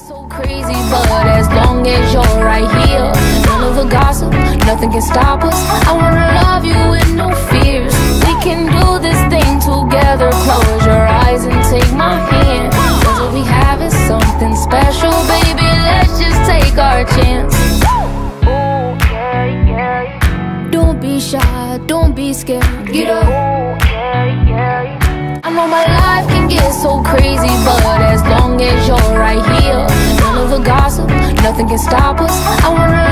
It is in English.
So crazy, but as long as you're right here, none of the gossip, nothing can stop us. I wanna love you with no fears. We can do this thing together. Close your eyes and take my hand, 'cause what we have is something special, baby. Let's just take our chance. Don't be shy, don't be scared. Get up. I know my life can get so crazy, but as long as you're right here, none of the gossip, nothing can stop us. I wanna